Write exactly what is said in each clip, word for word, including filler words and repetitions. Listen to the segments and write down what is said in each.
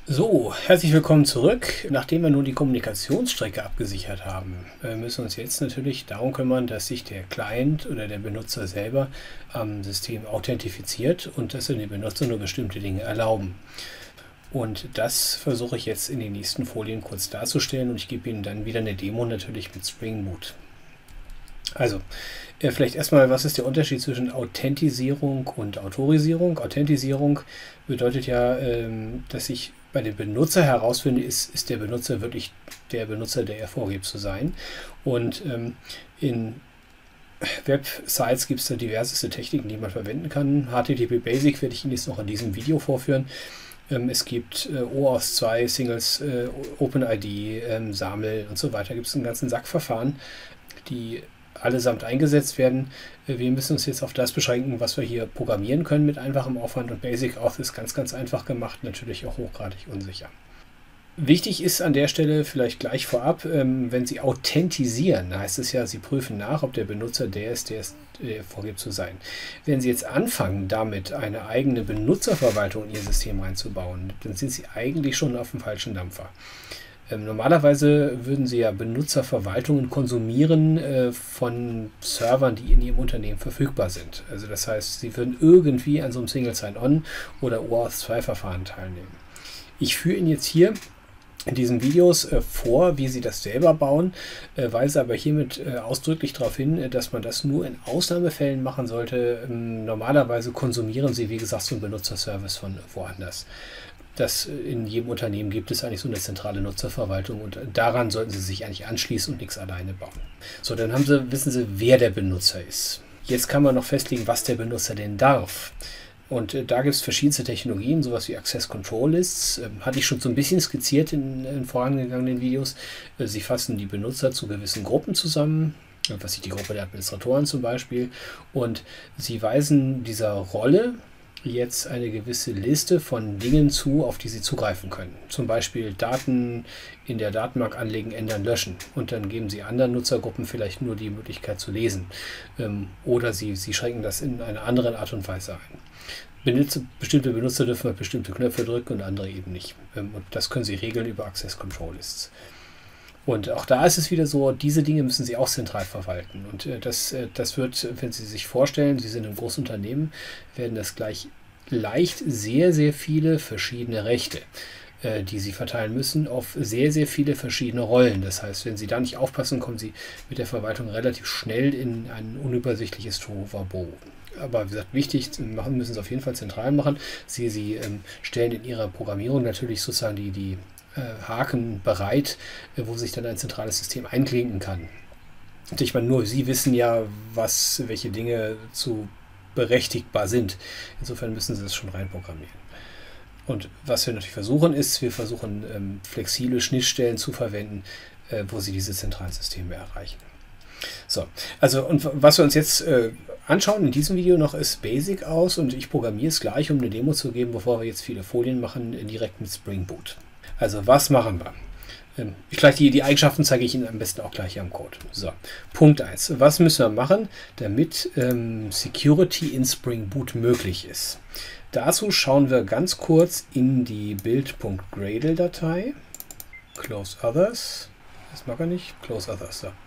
So, herzlich willkommen zurück. Nachdem wir nun die Kommunikationsstrecke abgesichert haben, müssen wir uns jetzt natürlich darum kümmern, dass sich der Client oder der Benutzer selber am System authentifiziert und dass den Benutzer nur bestimmte Dinge erlauben. Und das versuche ich jetzt in den nächsten Folien kurz darzustellen und ich gebe Ihnen dann wieder eine Demo natürlich mit Spring Boot. Also, äh, vielleicht erstmal, was ist der Unterschied zwischen Authentisierung und Autorisierung? Authentisierung bedeutet ja, ähm, dass ich bei dem Benutzer herausfinde, ist, ist der Benutzer wirklich der Benutzer, der er vorgibt zu sein. Und ähm, in Websites gibt es da diverseste Techniken, die man verwenden kann. H T T P Basic werde ich Ihnen jetzt noch in diesem Video vorführen. Ähm, es gibt äh, O auth zwei, Singles, äh, OpenID, ähm, SAML und so weiter. Gibt es einen ganzen Sack Verfahren, die allesamt eingesetzt werden. Wir müssen uns jetzt auf das beschränken, was wir hier programmieren können mit einfachem Aufwand, und Basic Auth ist ganz, ganz einfach gemacht, natürlich auch hochgradig unsicher. Wichtig ist an der Stelle vielleicht gleich vorab, wenn Sie authentisieren, heißt es ja, Sie prüfen nach, ob der Benutzer der ist, der es vorgibt zu sein. Wenn Sie jetzt anfangen, damit eine eigene Benutzerverwaltung in Ihr System reinzubauen, dann sind Sie eigentlich schon auf dem falschen Dampfer. Ähm, normalerweise würden Sie ja Benutzerverwaltungen konsumieren äh, von Servern, die in Ihrem Unternehmen verfügbar sind. Also das heißt, Sie würden irgendwie an so einem Single Sign-On oder O auth zwei Verfahren teilnehmen. Ich führe Ihnen jetzt hier in diesen Videos äh, vor, wie Sie das selber bauen, äh, weise aber hiermit äh, ausdrücklich darauf hin, äh, dass man das nur in Ausnahmefällen machen sollte. Ähm, normalerweise konsumieren Sie, wie gesagt, so einen Benutzerservice von woanders. Das in jedem Unternehmen gibt es eigentlich so eine zentrale Nutzerverwaltung und daran sollten Sie sich eigentlich anschließen und nichts alleine bauen. So, dann haben Sie, wissen Sie, wer der Benutzer ist. Jetzt kann man noch festlegen, was der Benutzer denn darf. Und äh, da gibt es verschiedenste Technologien, sowas wie Access Control Lists. Ähm, hatte ich schon so ein bisschen skizziert in, in vorangegangenen Videos. Äh, Sie fassen die Benutzer zu gewissen Gruppen zusammen, was ich die Gruppe der Administratoren zum Beispiel, und Sie weisen dieser Rolle jetzt eine gewisse Liste von Dingen zu, auf die Sie zugreifen können. Zum Beispiel Daten in der Datenbank anlegen, ändern, löschen. Und dann geben Sie anderen Nutzergruppen vielleicht nur die Möglichkeit zu lesen. Ähm, oder Sie, Sie schränken das in einer anderen Art und Weise ein. Benutzer, bestimmte Benutzer dürfen bestimmte Knöpfe drücken und andere eben nicht. Ähm, und das können Sie regeln über Access Control Lists. Und auch da ist es wieder so, diese Dinge müssen Sie auch zentral verwalten. Und äh, das, äh, das wird, wenn Sie sich vorstellen, Sie sind ein großes Unternehmen, werden das gleich leicht sehr, sehr viele verschiedene Rechte, äh, die Sie verteilen müssen, auf sehr, sehr viele verschiedene Rollen. Das heißt, wenn Sie da nicht aufpassen, kommen Sie mit der Verwaltung relativ schnell in ein unübersichtliches Tohuwabohu. Aber wie gesagt, wichtig, machen müssen Sie auf jeden Fall zentral machen. Sie, Sie ähm, stellen in Ihrer Programmierung natürlich sozusagen die, die Haken bereit, wo sich dann ein zentrales System einklinken kann. Und ich meine, nur Sie wissen ja, was, welche Dinge zu berechtigbar sind. Insofern müssen Sie das schon reinprogrammieren. Und was wir natürlich versuchen ist, wir versuchen ähm, flexible Schnittstellen zu verwenden, äh, wo Sie diese zentralen Systeme erreichen. So, also und was wir uns jetzt äh, anschauen in diesem Video noch ist Basic aus, und ich programmiere es gleich, um eine Demo zu geben, bevor wir jetzt viele Folien machen, direkt mit Spring Boot. Also was machen wir? Ich gleich die, die Eigenschaften zeige ich Ihnen am besten auch gleich hier am Code. So, Punkt eins. Was müssen wir machen, damit ähm, Security in Spring Boot möglich ist? Dazu schauen wir ganz kurz in die build.gradle-Datei. Close Others. Das mag er nicht. Close Others. So.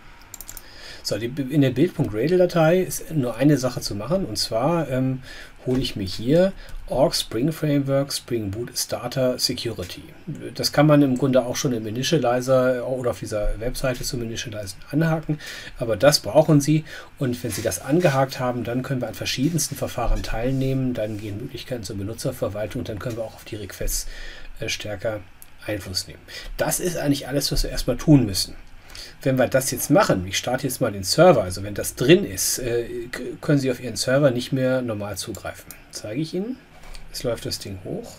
So, die, in der build.gradle-Datei ist nur eine Sache zu machen, und zwar ähm, hole ich mir hier org Spring Framework Spring Boot Starter Security. Das kann man im Grunde auch schon im Initializer oder auf dieser Webseite zum Initializen anhaken, aber das brauchen Sie, und wenn Sie das angehakt haben, dann können wir an verschiedensten Verfahren teilnehmen, dann gehen Möglichkeiten zur Benutzerverwaltung und dann können wir auch auf die Requests äh, stärker Einfluss nehmen. Das ist eigentlich alles, was wir erstmal tun müssen. Wenn wir das jetzt machen, ich starte jetzt mal den Server, also wenn das drin ist, können Sie auf Ihren Server nicht mehr normal zugreifen. Zeige ich Ihnen. Jetzt läuft das Ding hoch.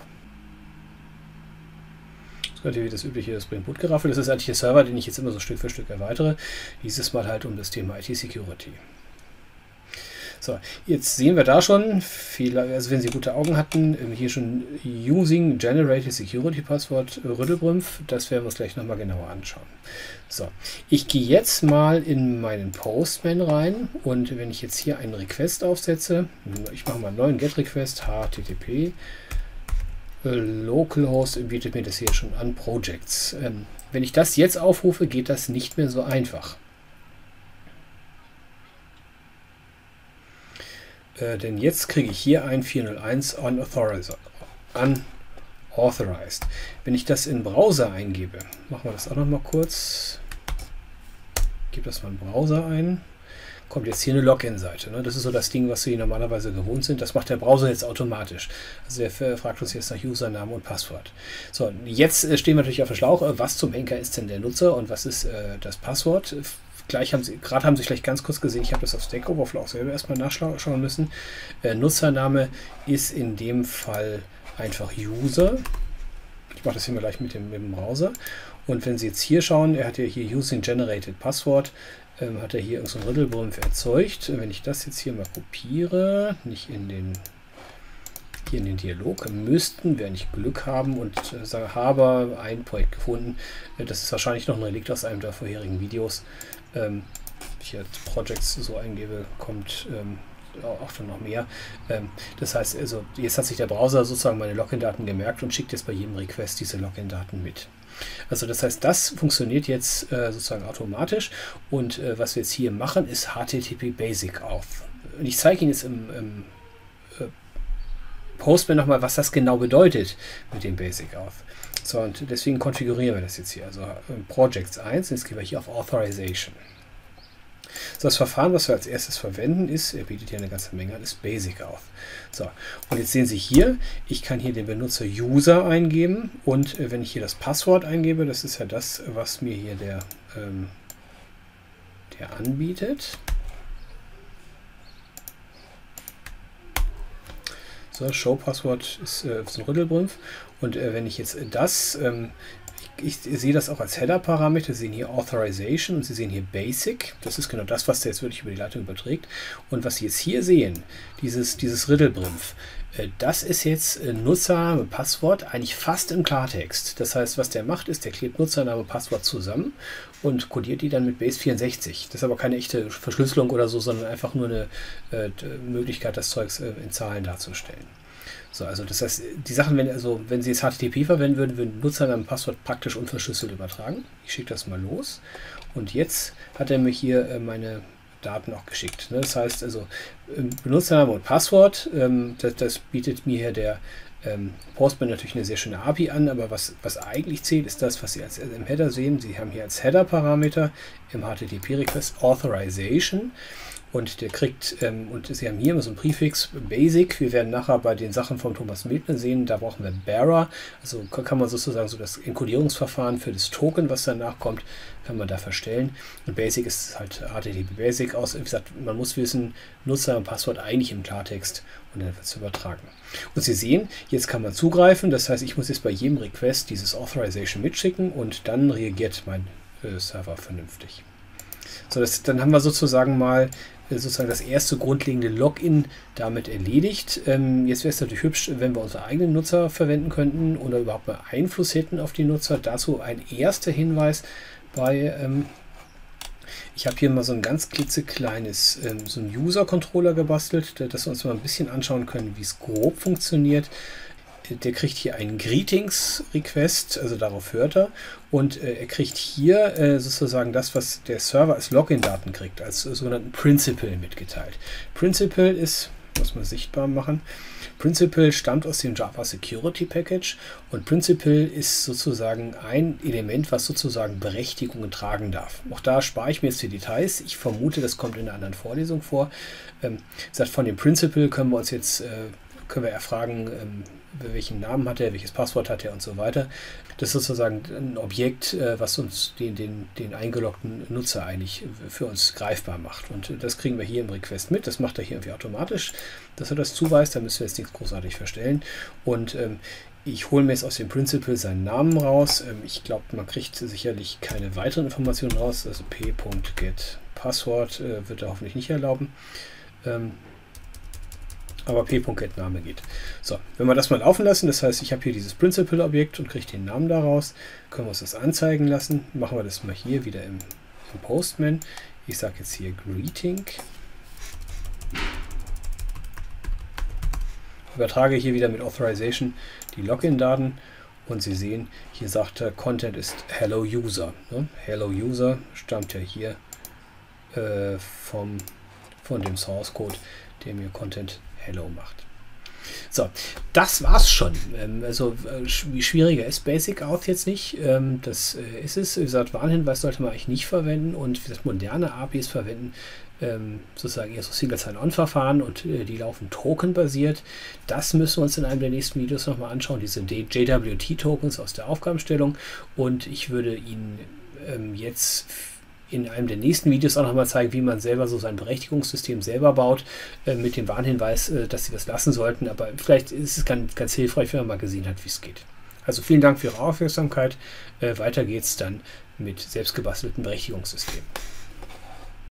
Das könnte wie das übliche Spring Boot Geraffel. Das ist eigentlich der Server, den ich jetzt immer so Stück für Stück erweitere. Dieses Mal halt um das Thema I T Security. So, jetzt sehen wir da schon, viel, also wenn Sie gute Augen hatten, hier schon Using Generated Security Password Rüddelbrümpf, das werden wir uns gleich nochmal genauer anschauen. So, ich gehe jetzt mal in meinen Postman rein, und wenn ich jetzt hier einen Request aufsetze, ich mache mal einen neuen Get Request, H T T P Localhost bietet mir das hier schon an, Projects. Ähm, wenn ich das jetzt aufrufe, geht das nicht mehr so einfach. Äh, denn jetzt kriege ich hier ein vierhunderteins unauthorized. unauthorized. Wenn ich das in Browser eingebe, machen wir das auch noch mal kurz. Ich gebe das mal in Browser ein. Kommt jetzt hier eine Login-Seite. Ne? Das ist so das Ding, was Sie normalerweise gewohnt sind. Das macht der Browser jetzt automatisch. Also der fragt uns jetzt nach Username und Passwort. So, jetzt äh, stehen wir natürlich auf dem Schlauch. Was zum Henker ist denn der Nutzer und was ist äh, das Passwort? Gleich haben Sie, gerade haben Sie vielleicht ganz kurz gesehen, ich habe das auf Stack Overflow auch selber erstmal nachschauen müssen. Äh, Nutzername ist in dem Fall einfach User. Ich mache das hier mal gleich mit dem, mit dem Browser. Und wenn Sie jetzt hier schauen, er hat ja hier Using Generated Passwort. Ähm, hat er hier irgendein so Riddelbrumpf erzeugt. Wenn ich das jetzt hier mal kopiere, nicht in den hier in den Dialog, müssten wir nicht Glück haben und äh, sage, habe ein Projekt gefunden. Äh, das ist wahrscheinlich noch ein Relikt aus einem der vorherigen Videos. Ähm, ich jetzt Projects so eingebe, kommt ähm, auch dann noch mehr. Ähm, das heißt, also jetzt hat sich der Browser sozusagen meine Login-Daten gemerkt und schickt jetzt bei jedem Request diese Login-Daten mit. Also das heißt, das funktioniert jetzt äh, sozusagen automatisch und äh, was wir jetzt hier machen, ist H T T P Basic Auth. Und ich zeige Ihnen jetzt im, im äh, Postman nochmal, was das genau bedeutet mit dem Basic Auth. So, und deswegen konfigurieren wir das jetzt hier. Also äh, Projects eins, jetzt gehen wir hier auf Authorization. So, das Verfahren, was wir als erstes verwenden, ist, er bietet hier eine ganze Menge an, ist Basic Auth. So, und jetzt sehen Sie hier, ich kann hier den Benutzer User eingeben und äh, wenn ich hier das Passwort eingebe, das ist ja das, was mir hier der, ähm, der anbietet. So, Show Passwort ist äh, so ein Rüttelbrumpf. Und äh, wenn ich jetzt das, ähm, ich, ich sehe das auch als Header-Parameter, Sie sehen hier Authorization und Sie sehen hier Basic. Das ist genau das, was der jetzt wirklich über die Leitung überträgt. Und was Sie jetzt hier sehen, dieses, dieses Riddelbrumpf, äh, das ist jetzt äh, Nutzername, Passwort, eigentlich fast im Klartext. Das heißt, was der macht, ist, der klebt Nutzername, Passwort zusammen und kodiert die dann mit Base vierundsechzig. Das ist aber keine echte Verschlüsselung oder so, sondern einfach nur eine äh, Möglichkeit, das Zeugs äh, in Zahlen darzustellen. So, also das heißt, die Sachen, wenn, also wenn Sie jetzt H T T P verwenden würden, würden Nutzernamen Passwort praktisch unverschlüsselt übertragen. Ich schicke das mal los. Und jetzt hat er mir hier äh, meine Daten auch geschickt. Ne? Das heißt also, ähm, Benutzername und Passwort, ähm, das, das bietet mir hier der ähm, Postman natürlich eine sehr schöne A P I an, aber was, was eigentlich zählt, ist das, was Sie als, im Header sehen. Sie haben hier als Header-Parameter im H T T P-Request Authorization. Und der kriegt, ähm, und Sie haben hier immer so ein Präfix Basic. Wir werden nachher bei den Sachen von Thomas Miltner sehen, da brauchen wir Bearer. Also kann man sozusagen so das Enkodierungsverfahren für das Token, was danach kommt, kann man da verstellen. Und Basic ist halt H T T P Basic aus. Wie gesagt, man muss wissen, Nutzer und Passwort eigentlich im Klartext und dann wird es übertragen. Und Sie sehen, jetzt kann man zugreifen. Das heißt, ich muss jetzt bei jedem Request dieses Authorization mitschicken und dann reagiert mein äh, Server vernünftig. So, das, dann haben wir sozusagen mal sozusagen das erste grundlegende Login damit erledigt. Ähm, jetzt wäre es natürlich hübsch, wenn wir unsere eigenen Nutzer verwenden könnten oder überhaupt mal Einfluss hätten auf die Nutzer. Dazu ein erster Hinweis bei, ähm, ich habe hier mal so ein ganz klitzekleines, ähm, so ein User-Controller gebastelt, dass wir uns mal ein bisschen anschauen können, wie es grob funktioniert. Der kriegt hier einen Greetings-Request, also darauf hört er. Und äh, er kriegt hier äh, sozusagen das, was der Server als Login-Daten kriegt, als äh, sogenannten Principal mitgeteilt. Principal ist, muss man sichtbar machen, Principal stammt aus dem Java Security Package und Principal ist sozusagen ein Element, was sozusagen Berechtigungen tragen darf. Auch da spare ich mir jetzt die Details. Ich vermute, das kommt in einer anderen Vorlesung vor. Ähm, sagt, von dem Principal können wir uns jetzt äh, können wir erfragen, ähm, welchen Namen hat er, welches Passwort hat er und so weiter. Das ist sozusagen ein Objekt, was uns den, den, den eingeloggten Nutzer eigentlich für uns greifbar macht. Und das kriegen wir hier im Request mit. Das macht er hier irgendwie automatisch, dass er das zuweist. Da müssen wir jetzt nichts großartig verstellen. Und ähm, ich hole mir jetzt aus dem Principal seinen Namen raus. Ähm, ich glaube, man kriegt sicherlich keine weiteren Informationen raus. Also p.get Passwort äh, wird er hoffentlich nicht erlauben. Ähm, aber p.get-Name geht. So, wenn wir das mal laufen lassen, das heißt, ich habe hier dieses Principal-Objekt und kriege den Namen daraus, können wir uns das anzeigen lassen. Machen wir das mal hier wieder im, im Postman. Ich sage jetzt hier Greeting. Übertrage hier wieder mit Authorization die Login-Daten und Sie sehen, hier sagt er, Content ist Hello User. Ne? Hello User stammt ja hier äh, vom, von dem Source Code, der mir Content Hello macht. So, das war's schon. Ähm, also äh, schwieriger ist Basic Auth jetzt nicht. Ähm, das äh, ist es. Wie gesagt, Warnhinweis sollte man eigentlich nicht verwenden und wie gesagt, moderne A P Is verwenden ähm, sozusagen eher so Single Sign-On-Verfahren und äh, die laufen tokenbasiert. Das müssen wir uns in einem der nächsten Videos nochmal anschauen, diese J W T-Tokens aus der Aufgabenstellung, und ich würde Ihnen ähm, jetzt in einem der nächsten Videos auch nochmal zeigen, wie man selber so sein Berechtigungssystem selber baut, äh, mit dem Warnhinweis, äh, dass Sie das lassen sollten. Aber vielleicht ist es ganz, ganz hilfreich, wenn man mal gesehen hat, wie es geht. Also vielen Dank für Ihre Aufmerksamkeit. Äh, weiter geht's dann mit selbstgebastelten Berechtigungssystemen.